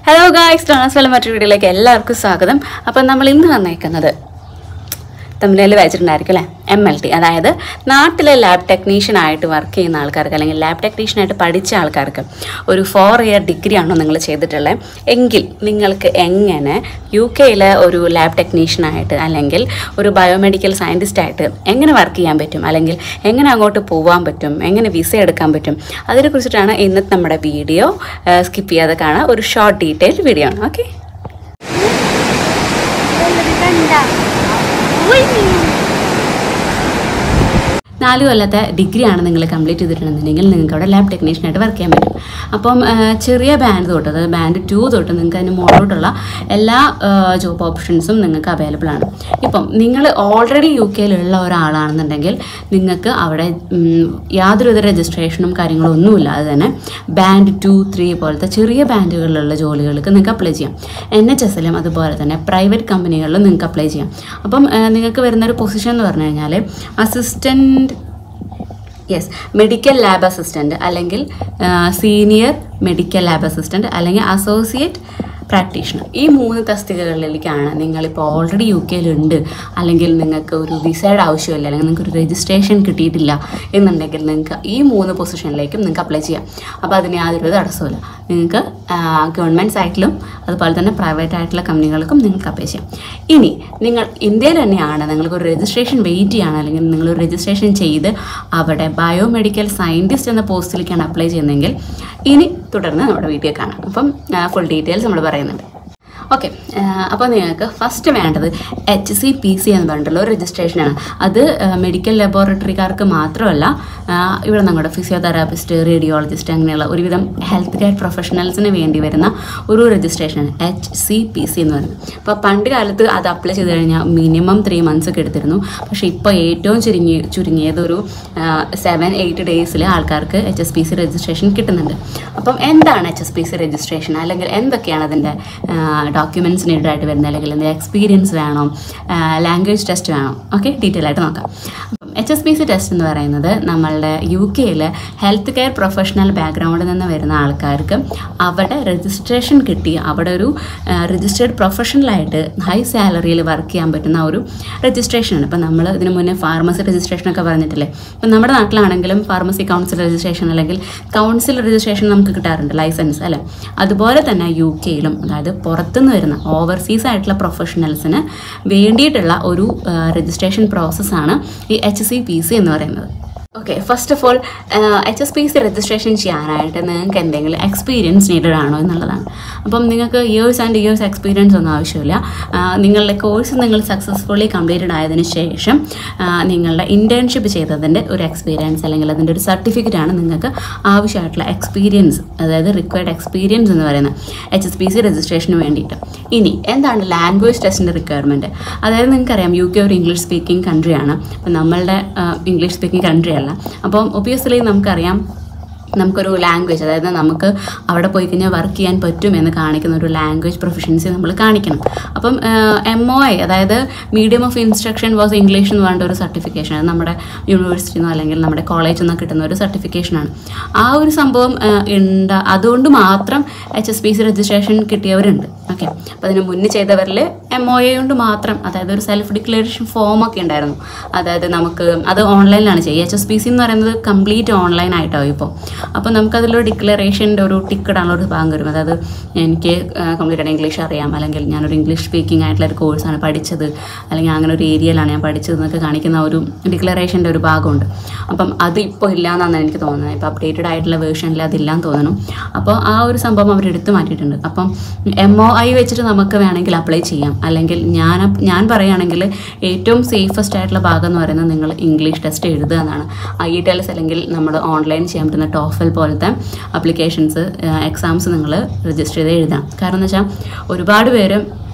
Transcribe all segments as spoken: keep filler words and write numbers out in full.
Hello guys, ട്രാൻസ്ഫലം മറ്റൊരു വീഡിയോയിലേക്ക് എല്ലാവർക്കും സ്വാഗതം. അപ്പം നമ്മൾ ഇന്ന് വന്നേക്കുന്നത് തമിഴിൽ വായിച്ചിട്ടുണ്ടായിരിക്കും അല്ലേ, എം എൽ ടി, അതായത് നാട്ടിലെ ലാബ് ടെക്നീഷ്യനായിട്ട് വർക്ക് ചെയ്യുന്ന ആൾക്കാർക്ക് അല്ലെങ്കിൽ ലാബ് ടെക്നീഷ്യനായിട്ട് പഠിച്ച ആൾക്കാർക്ക് ഒരു ഫോർ ഇയർ ഡിഗ്രി ആണോ നിങ്ങൾ ചെയ്തിട്ടുള്ളത് എങ്കിൽ നിങ്ങൾക്ക് എങ്ങനെ യു കെയിലെ ഒരു ലാബ് ടെക്നീഷ്യനായിട്ട് അല്ലെങ്കിൽ ഒരു ബയോമെഡിക്കൽ സയൻറ്റിസ്റ്റായിട്ട് എങ്ങനെ വർക്ക് ചെയ്യാൻ പറ്റും, അല്ലെങ്കിൽ എങ്ങനെ അങ്ങോട്ട് പോകാൻ പറ്റും, എങ്ങനെ വിസ എടുക്കാൻ പറ്റും, അതിനെക്കുറിച്ചിട്ടാണ് ഇന്നത്തെ നമ്മുടെ വീഡിയോ. സ്കിപ്പ് ചെയ്യാതെ കാണാൻ ഒരു ഷോർട്ട് ഡീറ്റെയിൽ വീഡിയോ ആണ്. ഓക്കെ, നാല് കൊല്ലത്തെ ഡിഗ്രിയാണ് നിങ്ങൾ കംപ്ലീറ്റ് ചെയ്തിട്ടുണ്ടെന്നുണ്ടെങ്കിൽ നിങ്ങൾക്ക് അവിടെ ലാബ് ടെക്നീഷ്യനായിട്ട് വർക്ക് ചെയ്യാൻ പറ്റും. അപ്പം ചെറിയ ബാൻഡ് തൊട്ട്, അതായത് ബാൻഡ് ടു തൊട്ട് നിങ്ങൾക്ക് അതിന് മുകളിലോട്ടുള്ള എല്ലാ ജോബ് ഓപ്ഷൻസും നിങ്ങൾക്ക് അവൈലബിൾ ആണ്. ഇപ്പം നിങ്ങൾ ഓൾറെഡി യു കെയിലുള്ള ഒരാളാണെന്നുണ്ടെങ്കിൽ നിങ്ങൾക്ക് അവിടെ യാതൊരുവിധ രജിസ്ട്രേഷനും കാര്യങ്ങളും ഒന്നുമില്ലാതെ തന്നെ ബാൻഡ് ടു ത്രീ പോലത്തെ ചെറിയ ബാൻഡുകളിലുള്ള ജോലികൾക്ക് നിങ്ങൾക്ക് അപ്ലൈ ചെയ്യാം. എൻ എച്ച് എസിലും അതുപോലെ തന്നെ പ്രൈവറ്റ് കമ്പനികളിലും നിങ്ങൾക്ക് അപ്ലൈ ചെയ്യാം. അപ്പം നിങ്ങൾക്ക് വരുന്നൊരു പൊസിഷൻ എന്ന് പറഞ്ഞു കഴിഞ്ഞാൽ assistant yes medical lab assistant, അല്ലെങ്കിൽ സീനിയർ മെഡിക്കൽ ലാബ് അസിസ്റ്റൻറ്റ്, അല്ലെങ്കിൽ അസോസിയേറ്റ് പ്രാക്ടീഷണർ. ഈ മൂന്ന് തസ്തികകളിലേക്കാണ് നിങ്ങളിപ്പോൾ ഓൾറെഡി യു കെയിലുണ്ട്, അല്ലെങ്കിൽ നിങ്ങൾക്ക് ഒരു വിസയുടെ ആവശ്യമില്ല, അല്ലെങ്കിൽ നിങ്ങൾക്ക് ഒരു രജിസ്ട്രേഷൻ കിട്ടിയിട്ടില്ല എന്നുണ്ടെങ്കിൽ നിങ്ങൾക്ക് ഈ മൂന്ന് പൊസിഷനിലേക്കും നിങ്ങൾക്ക് അപ്ലൈ ചെയ്യാം. അപ്പോൾ അതിന് യാതൊരു തടസ്സമില്ല. നിങ്ങൾക്ക് ഗവൺമെൻറ് സൈറ്റിലും അതുപോലെ തന്നെ പ്രൈവറ്റ് ആയിട്ടുള്ള കമ്പനികൾക്കും നിങ്ങൾക്ക് അപ്ലൈ ചെയ്യാം. ഇനി നിങ്ങൾ ഇന്ത്യയിൽ തന്നെയാണ്, നിങ്ങൾക്കൊരു രജിസ്ട്രേഷൻ വെയിറ്റ് ചെയ്യാണ്, അല്ലെങ്കിൽ നിങ്ങളൊരു രജിസ്ട്രേഷൻ ചെയ്ത് അവിടെ ബയോമെഡിക്കൽ സയൻറ്റിസ്റ്റ് എന്ന പോസ്റ്റിലേക്കാണ് അപ്ലൈ ചെയ്യുന്നതെങ്കിൽ ഇനി തുടർന്ന് നമ്മുടെ വീഡിയോ കാണാം. അപ്പം ഫുൾ ഡീറ്റെയിൽസ് നമ്മൾ പറയുന്നുണ്ട്. ഓക്കെ, അപ്പോൾ നിങ്ങൾക്ക് ഫസ്റ്റ് വേണ്ടത് എച്ച് സി പി സി എന്ന് പറഞ്ഞിട്ടുള്ള ഒരു രജിസ്ട്രേഷനാണ്. അത് മെഡിക്കൽ ലബോറട്ടറിക്കാർക്ക് മാത്രമല്ല, ഇവിടെ നമ്മുടെ ഫിസിയോതെറാപ്പിസ്റ്റ്, റേഡിയോളജിസ്റ്റ്, അങ്ങനെയുള്ള ഒരുവിധം ഹെൽത്ത് കെയർ പ്രൊഫഷണൽസിന് വേണ്ടി വരുന്ന ഒരു രജിസ്ട്രേഷനാണ് എച്ച് സി പി സി എന്ന് പറയുന്നത്. അപ്പോൾ പണ്ട് കാലത്ത് അത് അപ്ലൈ ചെയ്ത് കഴിഞ്ഞാൽ മിനിമം ത്രീ മന്ത്സ് ഒക്കെ എടുത്തിരുന്നു. പക്ഷേ ഇപ്പോൾ ഏറ്റവും ചുരുങ്ങി ചുരുങ്ങിയതൊരു സെവൻ എയ്റ്റ് ഡേയ്സിൽ ആൾക്കാർക്ക് H S P C registration കിട്ടുന്നുണ്ട്. അപ്പം എന്താണ് H S P C registration, അല്ലെങ്കിൽ എന്തൊക്കെയാണ് അതിൻ്റെ ഡോക്യുമെൻറ്റ്സ് നീഡായിട്ട് വരുന്നത്, അല്ലെങ്കിൽ എന്തെങ്കിലും എക്സ്പീരിയൻസ് വേണോ, ലാംഗ്വേജ് ടെസ്റ്റ് വേണോ, ഓക്കെ, ഡീറ്റെയിൽ ആയിട്ട് നോക്കാം. അപ്പം H S P C test എന്ന് പറയുന്നത് നമ്മളുടെ യു കെയിൽ ഹെൽത്ത് കെയർ പ്രൊഫഷണൽ ബാക്ക്ഗ്രൗണ്ടിൽ നിന്ന് വരുന്ന ആൾക്കാർക്ക് അവിടെ രജിസ്ട്രേഷൻ കിട്ടി അവിടെ ഒരു രജിസ്റ്റേർഡ് പ്രൊഫഷണലായിട്ട് ഹൈ സാലറിയിൽ വർക്ക് ചെയ്യാൻ പറ്റുന്ന ഒരു രജിസ്ട്രേഷനാണ്. ഇപ്പം നമ്മൾ ഇതിന് മുന്നേ ഫാർമസി രജിസ്ട്രേഷനൊക്കെ പറഞ്ഞിട്ടില്ലേ. ഇപ്പം നമ്മുടെ നാട്ടിലാണെങ്കിലും ഫാർമസി കൗൺസിൽ രജിസ്ട്രേഷൻ അല്ലെങ്കിൽ കൗൺസിൽ രജിസ്ട്രേഷൻ നമുക്ക് കിട്ടാറുണ്ട്, ലൈസൻസ് അല്ലേ. അതുപോലെ തന്നെ യു കെയിലും, അതായത് പുറത്തുനിന്ന് വരുന്ന ഓവർസീസ് ആയിട്ടുള്ള പ്രൊഫഷണൽസിന് വേണ്ടിയിട്ടുള്ള ഒരു രജിസ്ട്രേഷൻ പ്രോസസ്സാണ് ഈ എച്ച് സി പി സി എന്ന് പറയുന്നത്. Okay, first of all H S P C registration ചെയ്യാനായിട്ട് നിങ്ങൾക്ക് എന്തെങ്കിലും എക്സ്പീരിയൻസ് നീഡഡ് ആണോ എന്നുള്ളതാണ്. അപ്പം നിങ്ങൾക്ക് ഇയേഴ്സ് ആൻഡ് ഇയേഴ്സ് എക്സ്പീരിയൻസ് ഒന്നും ആവശ്യമില്ല. നിങ്ങളുടെ കോഴ്സ് നിങ്ങൾ സക്സസ്ഫുള്ളി കംപ്ലീറ്റഡ് ആയതിനു ശേഷം നിങ്ങളുടെ ഇൻറ്റേൺഷിപ്പ് ചെയ്തതിൻ്റെ ഒരു എക്സ്പീരിയൻസ് അല്ലെങ്കിൽ അതിൻ്റെ ഒരു സർട്ടിഫിക്കറ്റാണ് നിങ്ങൾക്ക് ആവശ്യമായിട്ടുള്ള എക്സ്പീരിയൻസ്, അതായത് റിക്വയർഡ് എക്സ്പീരിയൻസ് എന്ന് പറയുന്നത് എച്ച് എസ് പി സി രജിസ്ട്രേഷന് വേണ്ടിയിട്ട്. ഇനി എന്താണ് ലാംഗ്വേജ് ടെസ്റ്റിൻ്റെ റിക്വയർമെൻറ്റ്, അതായത് നിങ്ങൾക്കറിയാം യു കെ ഒരു ഇംഗ്ലീഷ് സ്പീക്കിംഗ് കൺട്രിയാണ്. അപ്പം നമ്മളുടെ ഇംഗ്ലീഷ് സ്പീക്കിംഗ് കൺട്രി അല്ല. അപ്പം ഒബ്വിയസ്ലി നമുക്കറിയാം നമുക്കൊരു ലാംഗ്വേജ്, അതായത് നമുക്ക് അവിടെ പോയി കഴിഞ്ഞാൽ വർക്ക് ചെയ്യാൻ പറ്റും എന്ന് കാണിക്കുന്ന ഒരു ലാംഗ്വേജ് പ്രൊഫഷൻസി നമ്മൾ കാണിക്കണം. അപ്പം എം ഒ ഐ, അതായത് medium of instruction was English എന്ന് പറഞ്ഞ ഒരു സർട്ടിഫിക്കേഷൻ, അത് നമ്മുടെ യൂണിവേഴ്സിറ്റിന്നോ അല്ലെങ്കിൽ നമ്മുടെ കോളേജിൽ നിന്നോ കിട്ടുന്ന ഒരു സർട്ടിഫിക്കേഷനാണ്. ആ ഒരു സംഭവം ഉണ്ട്, അതുകൊണ്ട് മാത്രം H S P C registration കിട്ടിയവരുണ്ട്. ഓക്കെ, അപ്പോൾ അതിന് മുന്നേ ചെയ്തവരിൽ എം ഒ ഐ കൊണ്ട് മാത്രം, അതായത് ഒരു സെൽഫ് ഡിക്ലറേഷൻ ഫോമൊക്കെ ഉണ്ടായിരുന്നു. അതായത് നമുക്ക് അത് ഓൺലൈനിലാണ് ചെയ്യുക. എച്ച് എസ് പി സി എന്ന് പറയുന്നത് കംപ്ലീറ്റ് ഓൺലൈൻ ആയിട്ടാവും ഇപ്പോൾ. അപ്പോൾ നമുക്കതിലൊരു ഡിക്ലറേഷൻ്റെ ഒരു ടിക്ക് ഇടാനുള്ള ഒരു ഭാഗം വരും. അതായത് എനിക്ക് കംപ്ലീറ്റ് ആയിട്ട് ഇംഗ്ലീഷ് അറിയാം, അല്ലെങ്കിൽ ഞാനൊരു ഇംഗ്ലീഷ് സ്പീക്കിംഗ് ആയിട്ടുള്ള ഒരു കോഴ്സാണ് പഠിച്ചത്, അല്ലെങ്കിൽ അങ്ങനെ ഒരു ഏരിയയിലാണ് ഞാൻ പഠിച്ചത് എന്നൊക്കെ കാണിക്കുന്ന ഒരു ഡിക്ലറേഷൻ്റെ ഒരു ഭാഗമുണ്ട്. അപ്പം അത് ഇപ്പോൾ ഇല്ലയെന്നാണ് എനിക്ക് തോന്നുന്നത്. ഇപ്പോൾ അപ്ഡേറ്റഡ് ആയിട്ടുള്ള വേർഷനിൽ അതില്ലാന്ന് തോന്നുന്നു. അപ്പോൾ ആ ഒരു സംഭവം അവർ എടുത്തു മാറ്റിയിട്ടുണ്ട്. അപ്പം എം ഒ ഐ വെച്ചിട്ട് നമുക്ക് വേണമെങ്കിൽ അപ്ലൈ ചെയ്യാം. അല്ലെങ്കിൽ ഞാൻ ഞാൻ പറയുകയാണെങ്കിൽ ഏറ്റവും സേഫസ്റ്റ് ആയിട്ടുള്ള ഭാഗം എന്ന് പറയുന്നത് നിങ്ങൾ ഇംഗ്ലീഷ് ടെസ്റ്റ് എഴുതുക എന്നാണ്. ഐ ഇ ടി എൽസ് അല്ലെങ്കിൽ നമ്മൾ ഓൺലൈൻ ചെയ്യാൻ പറ്റുന്ന ടോഫൽ പോലത്തെ അപ്ലിക്കേഷൻസ്, എക്സാംസ് നിങ്ങൾ രജിസ്റ്റർ ചെയ്ത് എഴുതാം. കാരണം എന്ന് വെച്ചാൽ ഒരുപാട് പേര്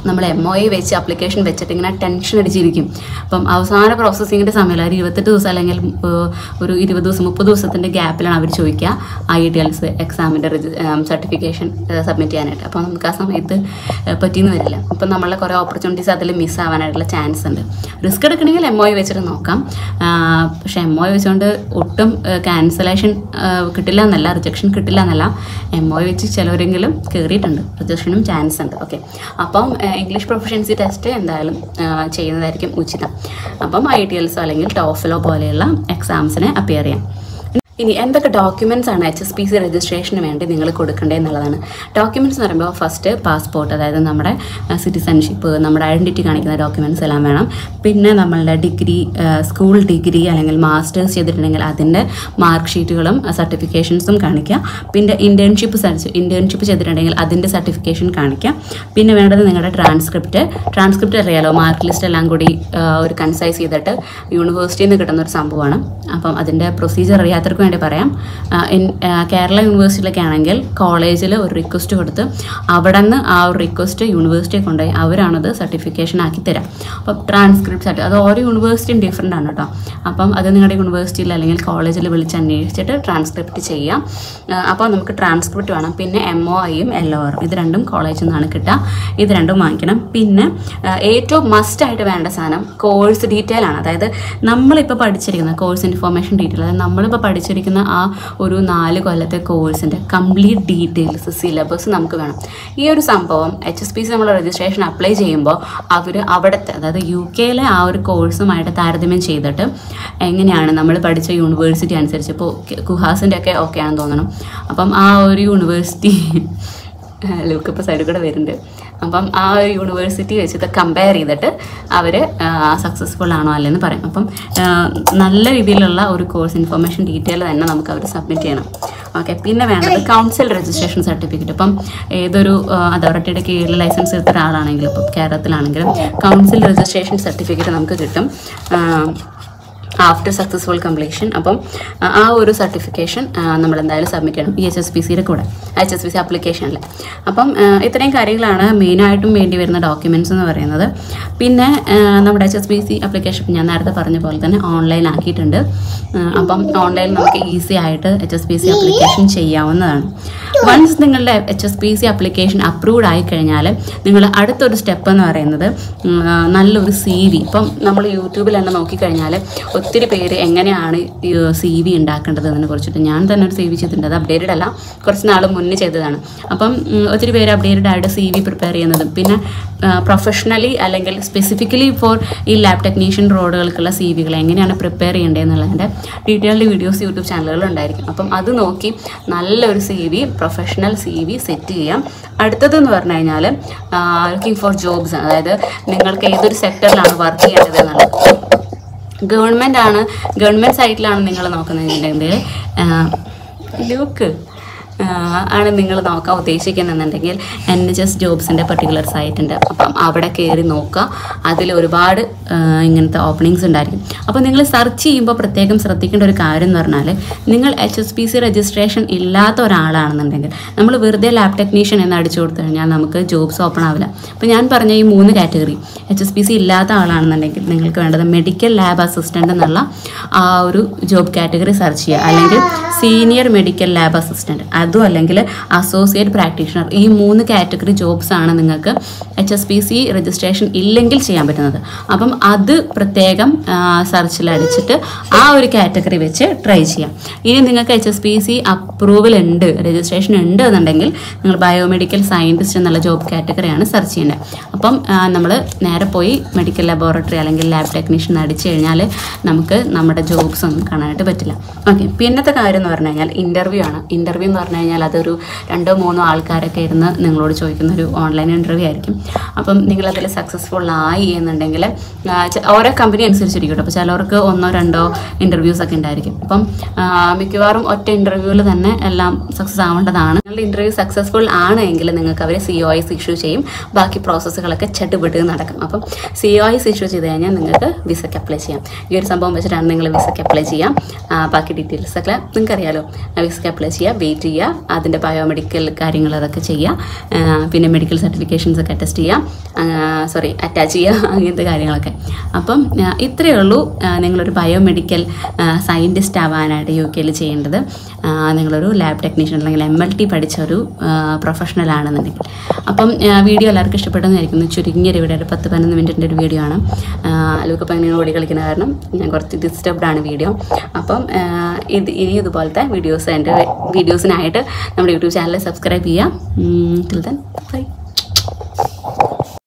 നമ്മൾ എം ഒ ഐ വെച്ച് അപ്ലിക്കേഷൻ വെച്ചിട്ട് ഇങ്ങനെ ടെൻഷൻ അടിച്ചിരിക്കും. അപ്പം അവസാന പ്രോസസ്സിങ്ങിൻ്റെ സമയത്ത് ഒരു ഇരുപത്തെട്ട് ദിവസം അല്ലെങ്കിൽ ഒരു ഇരുപത് ദിവസം മുപ്പത് ദിവസത്തിൻ്റെ ഗ്യാപ്പിലാണ് അവർ ചോദിക്കുക ഐ ടി എൽസ് എക്സാമിൻ്റെ സർട്ടിഫിക്കേഷൻ സബ്മിറ്റ് ചെയ്യാനായിട്ട്. അപ്പോൾ നമുക്ക് ആ സമയത്ത് പറ്റിയെന്ന് വരില്ല. അപ്പം നമ്മളെ കുറേ ഓപ്പർച്യൂണിറ്റീസ് അതിൽ മിസ് ആവാനായിട്ടുള്ള ചാൻസ് ഉണ്ട്. റിസ്ക് എടുക്കണമെങ്കിൽ എം ഒ ഐ വെച്ചിട്ട് നോക്കാം. പക്ഷേ എം ഒ ഐ വെച്ചുകൊണ്ട് ഒട്ടും ക്യാൻസലേഷൻ കിട്ടില്ല എന്നല്ല, റിജക്ഷൻ കിട്ടില്ല എന്നല്ല, എം ഒ ഐ വെച്ച് ചിലവരെങ്കിലും കയറിയിട്ടുണ്ട്, റിജക്ഷനും ചാൻസ് ഉണ്ട്. ഓക്കെ, അപ്പം ഇംഗ്ലീഷ് പ്രൊഫഷൻസി ടെസ്റ്റ് എന്തായാലും ചെയ്യുന്നതായിരിക്കും ഉചിതം. അപ്പം ഐ ടി എൽസോ അല്ലെങ്കിൽ ടോഫലോ പോലെയുള്ള എക്സാംസിന് അപ്പിയർ ചെയ്യാം. ഇനി എന്തൊക്കെ ഡോക്യുമെൻറ്റ്സ് ആണ് എച്ച് എസ് പി സി രജിസ്ട്രേഷന് വേണ്ടി നിങ്ങൾ കൊടുക്കേണ്ടത് എന്നുള്ളതാണ്. ഡോക്യുമെൻറ്റ്സ് എന്ന് പറയുമ്പോൾ ഫസ്റ്റ് പാസ്പോർട്ട്, അതായത് നമ്മുടെ സിറ്റിസൺഷിപ്പ്, നമ്മുടെ ഐഡൻറ്റിറ്റി കാണിക്കുന്ന ഡോക്യുമെൻറ്റ്സ് എല്ലാം വേണം. പിന്നെ നമ്മളുടെ ഡിഗ്രി, സ്കൂൾ ഡിഗ്രി അല്ലെങ്കിൽ മാസ്റ്റേഴ്സ് ചെയ്തിട്ടുണ്ടെങ്കിൽ അതിൻ്റെ മാർക്ക് ഷീറ്റുകളും സർട്ടിഫിക്കേഷൻസും കാണിക്കുക. പിന്നെ ഇൻറ്റേൺഷിപ്പ് ഇൻറ്റേൺഷിപ്പ് ചെയ്തിട്ടുണ്ടെങ്കിൽ അതിൻ്റെ സർട്ടിഫിക്കേഷൻ കാണിക്കുക. പിന്നെ വേണ്ടത് നിങ്ങളുടെ ട്രാൻസ്ക്രിപ്റ്റ്. ട്രാൻസ്ക്രിപ്റ്റ് അറിയാലോ, മാർക്ക് ലിസ്റ്റ് എല്ലാം കൂടി ഒരു കൺസൈസ് ചെയ്തിട്ട് യൂണിവേഴ്സിറ്റിയിൽ നിന്ന് കിട്ടുന്ന ഒരു സംഭവമാണ്. അപ്പം അതിൻ്റെ പ്രൊസീജിയർ അറിയാത്തവർക്ക് വേണ്ടി പറയാം. കേരള യൂണിവേഴ്സിറ്റിയിലൊക്കെ ആണെങ്കിൽ കോളേജിൽ ഒരു റിക്വസ്റ്റ് കൊടുത്ത് അവിടെ നിന്ന് ആ ഒരു റിക്വസ്റ്റ് യൂണിവേഴ്സിറ്റിയെ കൊണ്ടുപോയി അവരാണത് സർട്ടിഫിക്കേഷൻ ആക്കി തരാം. അപ്പം ട്രാൻസ്ക്രിപ്റ്റ് സർട്ടി അത് ഓരോ യൂണിവേഴ്സിറ്റിയും ഡിഫറെൻ്റ് ആണ് കേട്ടോ. അപ്പം അത് നിങ്ങളുടെ യൂണിവേഴ്സിറ്റിയിൽ അല്ലെങ്കിൽ കോളേജിൽ വിളിച്ച് അന്വേഷിച്ചിട്ട് ട്രാൻസ്ക്രിപ്റ്റ് ചെയ്യാം. അപ്പോൾ നമുക്ക് ട്രാൻസ്ക്രിപ്റ്റ് വേണം. പിന്നെ എം ഒ ഐയും എൽ ഒ ആറും ഇത് രണ്ടും കോളേജിൽ നിന്നാണ് കിട്ടുക. ഇത് രണ്ടും വാങ്ങിക്കണം. പിന്നെ ഏറ്റവും മസ്റ്റായിട്ട് വേണ്ട സാധനം കോഴ്സ് ഡീറ്റെയിൽ ആണ്. അതായത് നമ്മളിപ്പോൾ പഠിച്ചിരിക്കുന്ന കോഴ്സ് ഇൻഫോർമേഷൻ ഡീറ്റെയിൽ, അതായത് നമ്മളിപ്പോൾ പഠിച്ചിരിക്കുന്ന ആ ഒരു നാല് കൊല്ലത്തെ കോഴ്സിൻ്റെ കംപ്ലീറ്റ് ഡീറ്റെയിൽസ്, സിലബസ് നമുക്ക് വേണം. ഈ ഒരു സംഭവം എച്ച് എസ് പി സി നമ്മൾ രജിസ്ട്രേഷൻ അപ്ലൈ ചെയ്യുമ്പോൾ അവർ അവിടുത്തെ, അതായത് യു കെയിലെ ആ ഒരു കോഴ്സുമായിട്ട് താരതമ്യം ചെയ്തിട്ട് എങ്ങനെയാണ് നമ്മൾ പഠിച്ച യൂണിവേഴ്സിറ്റി അനുസരിച്ച്, ഇപ്പോൾ കുഹാസിൻ്റെ ഒക്കെ ഓക്കെ ആണെന്ന് തോന്നണം. അപ്പം ആ ഒരു യൂണിവേഴ്സിറ്റി ലുക്കപ്പ് സൈഡിൽ കൂടെ വരുന്നുണ്ട്. അപ്പം ആ ഒരു യൂണിവേഴ്സിറ്റി വെച്ചിട്ട് കമ്പയർ ചെയ്തിട്ട് അവർ സക്സസ്ഫുൾ ആണോ അല്ലെന്ന് പറയും. അപ്പം നല്ല രീതിയിലുള്ള ഒരു കോഴ്സ് ഇൻഫർമേഷൻ ഡീറ്റെയിൽ തന്നെ നമുക്ക് അവർ സബ്മിറ്റ് ചെയ്യണം. ഓക്കെ, പിന്നെ വേണ്ടത് കൗൺസിൽ രജിസ്ട്രേഷൻ സർട്ടിഫിക്കറ്റ്. ഇപ്പം ഏതൊരു അതോറിറ്റിയുടെ കീഴിൽ ലൈസൻസ് എടുത്ത ഒരാളാണെങ്കിലും, ഇപ്പം കേരളത്തിലാണെങ്കിലും കൗൺസിൽ രജിസ്ട്രേഷൻ സർട്ടിഫിക്കറ്റ് നമുക്ക് കിട്ടും ആഫ്റ്റർ സക്സസ്ഫുൾ കംപ്ലീഷൻ. അപ്പം ആ ഒരു സർട്ടിഫിക്കേഷൻ നമ്മൾ എന്തായാലും സബ്മിറ്റ് ചെയ്യണം ഈ എച്ച് എസ് പി സിയുടെ കൂടെ, എച്ച് എസ് പി സി ആപ്ലിക്കേഷനിൽ. അപ്പം ഇത്രയും കാര്യങ്ങളാണ് മെയിനായിട്ടും വേണ്ടി വരുന്ന ഡോക്യുമെൻറ്റ്സ് എന്ന് പറയുന്നത്. പിന്നെ നമ്മുടെ H S P C application ഞാൻ നേരത്തെ പറഞ്ഞ പോലെ തന്നെ ഓൺലൈൻ ആക്കിയിട്ടുണ്ട്. അപ്പം ഓൺലൈനിൽ നമുക്ക് ഈസി ആയിട്ട് H S P C application ചെയ്യാവുന്നതാണ്. വൺസ് നിങ്ങളുടെ H S P C application approved ആയിക്കഴിഞ്ഞാൽ നിങ്ങൾ അടുത്തൊരു സ്റ്റെപ്പ് എന്ന് പറയുന്നത് നല്ലൊരു സി വി. ഇപ്പം നമ്മൾ യൂട്യൂബിൽ തന്നെ നോക്കിക്കഴിഞ്ഞാൽ ഒത്തിരി പേര് എങ്ങനെയാണ് സി വി ഉണ്ടാക്കേണ്ടത് എന്നതിനെ കുറിച്ചിട്ട് ഞാൻ തന്നെ ഒരു സി വി ചെയ്തിട്ടുണ്ട്. അത് അപ്ഡേറ്റഡ് അല്ല, കുറച്ച് നാൾ മുന്നേ ചെയ്തതാണ്. അപ്പം ഒത്തിരി പേര് അപ്ഡേറ്റഡ് ആയിട്ട് സി വി പ്രിപ്പയർ ചെയ്യുന്നതും പിന്നെ പ്രൊഫഷണലി അല്ലെങ്കിൽ സ്പെസിഫിക്കലി ഫോർ ഈ ലാബ് ടെക്നീഷ്യൻ റോഡുകൾക്കുള്ള സി വികൾ എങ്ങനെയാണ് പ്രിപ്പയർ ചെയ്യേണ്ടതെന്നുള്ളതിൻ്റെ ഡീറ്റെയിൽഡ് വീഡിയോസ് യൂട്യൂബ് ചാനലുകളുണ്ടായിരിക്കും. അപ്പം അത് നോക്കി നല്ലൊരു C V, professional C V set ചെയ്യാം. അടുത്തതെന്ന് പറഞ്ഞു കഴിഞ്ഞാൽ ലുക്കിംഗ് ഫോർ ജോബ്സ്, അതായത് നിങ്ങൾക്ക് ഏതൊരു സെക്ടറിലാണ് വർക്ക് ചെയ്യേണ്ടത് എന്നുള്ളത്. ഗവൺമെൻറ് ആണ്, ഗവൺമെൻറ് സൈറ്റിലാണ് നിങ്ങൾ നോക്കുന്നതെന്നുണ്ടെങ്കിൽ ലുക്ക് ആണ് നിങ്ങൾ നോക്കാൻ ഉദ്ദേശിക്കുന്നുണ്ടെങ്കിൽ എൻ എച്ച് എസ് ജോബ്സിൻ്റെ പെർട്ടിക്കുലർ സൈറ്റ് ഉണ്ട്. അപ്പം അവിടെ കയറി നോക്കുക. അതിൽ ഒരുപാട് ഇങ്ങനത്തെ ഓപ്പണിങ്സ് ഉണ്ടായിരിക്കും. അപ്പോൾ നിങ്ങൾ സെർച്ച് ചെയ്യുമ്പോൾ പ്രത്യേകം ശ്രദ്ധിക്കേണ്ട ഒരു കാര്യം എന്ന് പറഞ്ഞാൽ, നിങ്ങൾ H S P C registration ഇല്ലാത്ത ഒരാളാണെന്നുണ്ടെങ്കിൽ നമ്മൾ വെറുതെ ലാബ് ടെക്നീഷ്യൻ എന്ന് അടിച്ചു കൊടുത്തു കഴിഞ്ഞാൽ നമുക്ക് ജോബ്സ് ഓപ്പൺ ആവില്ല. അപ്പോൾ ഞാൻ പറഞ്ഞ ഈ മൂന്ന് category, H S P C ഇല്ലാത്ത ആളാണെന്നുണ്ടെങ്കിൽ നിങ്ങൾക്ക് വേണ്ടത് മെഡിക്കൽ ലാബ് അസിസ്റ്റൻ്റ് എന്നുള്ള ആ ഒരു ജോബ് കാറ്റഗറി സെർച്ച് ചെയ്യുക, അല്ലെങ്കിൽ സീനിയർ മെഡിക്കൽ ലാബ് അസിസ്റ്റൻറ്റ്, അതും അല്ലെങ്കിൽ അസോസിയേറ്റ് പ്രാക്ടീഷണർ. ഈ മൂന്ന് കാറ്റഗറി ജോബ്സ് ആണ് നിങ്ങൾക്ക് H S P C registration ഇല്ലെങ്കിൽ ചെയ്യാൻ പറ്റുന്നത്. അപ്പം അത് പ്രത്യേകം സെർച്ചിൽ അടിച്ചിട്ട് ആ ഒരു കാറ്റഗറി വെച്ച് ട്രൈ ചെയ്യാം. ഇനി നിങ്ങൾക്ക് H S P C approval ഉണ്ട്, രജിസ്ട്രേഷൻ ഉണ്ട് എന്നുണ്ടെങ്കിൽ നിങ്ങൾ ബയോമെഡിക്കൽ സയൻറ്റിസ്റ്റ് എന്നുള്ള ജോബ് കാറ്റഗറിയാണ് സെർച്ച് ചെയ്യേണ്ടത്. അപ്പം നമ്മൾ നേരെ പോയി മെഡിക്കൽ ലബോറട്ടറി അല്ലെങ്കിൽ ലാബ് ടെക്നീഷ്യൻ അടിച്ചു കഴിഞ്ഞാൽ നമുക്ക് നമ്മുടെ ജോബ്സ് ഒന്നും കാണാനായിട്ട് പറ്റില്ല. ഓക്കെ, പിന്നത്തെ കാര്യം എന്ന് പറഞ്ഞു കഴിഞ്ഞാൽ ഇൻ്റർവ്യൂ ആണ്. ഇൻ്റർവ്യൂ എന്ന് പറഞ്ഞു കഴിഞ്ഞാൽ അതൊരു രണ്ടോ മൂന്നോ ആൾക്കാരൊക്കെ ഇരുന്ന് നിങ്ങളോട് ചോദിക്കുന്ന ഒരു ഓൺലൈൻ ഇൻ്റർവ്യൂ ആയിരിക്കും. അപ്പം നിങ്ങളതിൽ സക്സസ്ഫുൾ ആയി എന്നുണ്ടെങ്കിൽ ഓരോ കമ്പനി അനുസരിച്ചിരിക്കും. അപ്പോൾ ചിലവർക്ക് ഒന്നോ രണ്ടോ ഇൻ്റർവ്യൂസ് ഒക്കെ ഉണ്ടായിരിക്കും. അപ്പം മിക്കവാറും ഒറ്റ ഇൻ്റർവ്യൂവിൽ തന്നെ എല്ലാം സക്സസ് ആവേണ്ടതാണ്. നിങ്ങളുടെ ഇൻ്റർവ്യൂ സക്സസ്ഫുൾ ആണെങ്കിൽ നിങ്ങൾക്ക് അവർ സി ഒ ഐസ് ഇഷ്യൂ ചെയ്യും. ബാക്കി പ്രോസസ്സുകളൊക്കെ ചട്ടുപിട്ട് നടക്കും. അപ്പം സി ഒ ഐസ് ഇഷ്യൂ ചെയ്ത് കഴിഞ്ഞാൽ നിങ്ങൾക്ക് വിസയ്ക്ക് അപ്ലൈ ചെയ്യാം. ഈ ഒരു സംഭവം വെച്ചിട്ടാണ് നിങ്ങൾ വിസയ്ക്ക് അപ്ലൈ ചെയ്യാം. ബാക്കി ഡീറ്റെയിൽസ് ഒക്കെ നിങ്ങൾക്കറിയാലോ. വിസയ്ക്ക് അപ്ലൈ ചെയ്യുക, വെയിറ്റ് ചെയ്യുക, അതിൻ്റെ ബയോമെഡിക്കൽ കാര്യങ്ങൾ അതൊക്കെ ചെയ്യുക, പിന്നെ മെഡിക്കൽ സർട്ടിഫിക്കേഷൻസ് ഒക്കെ ടെസ്റ്റ് അഡ്ജസ്റ്റ് ചെയ്യാം, സോറി അറ്റാച്ച് ചെയ്യുക, അങ്ങനത്തെ കാര്യങ്ങളൊക്കെ. അപ്പം ഇത്രയേ ഉള്ളൂ നിങ്ങളൊരു ബയോമെഡിക്കൽ സയൻറ്റിസ്റ്റ് ആവാനായിട്ട് യു കെയിൽ ചെയ്യേണ്ടത്. നിങ്ങളൊരു ലാബ് ടെക്നീഷ്യൻ അല്ലെങ്കിൽ എം എൽ ടി പഠിച്ച ഒരു പ്രൊഫഷണൽ ആണെന്നുണ്ടെങ്കിൽ. അപ്പം വീഡിയോ എല്ലാവർക്കും ഇഷ്ടപ്പെട്ടെന്നായിരിക്കുന്നു. ചുരുങ്ങിയൊരു വീഡിയോ, ഒരു പത്ത് പതിനൊന്ന് മിനിറ്റിൻ്റെ ഒരു വീഡിയോ ആണ്. ലൂക്കപ്പം ഇങ്ങനെ ഓടി കളിക്കുന്ന കാരണം ഞാൻ കുറച്ച് ഡിസ്റ്റർബ്ഡ് ആണ് വീഡിയോ. അപ്പം ഇത് ഇനി ഇതുപോലത്തെ വീഡിയോസ് എൻ്റെ വീഡിയോസിനായിട്ട് നമ്മുടെ യൂട്യൂബ് ചാനൽ സബ്സ്ക്രൈബ് ചെയ്യാം. Till then by.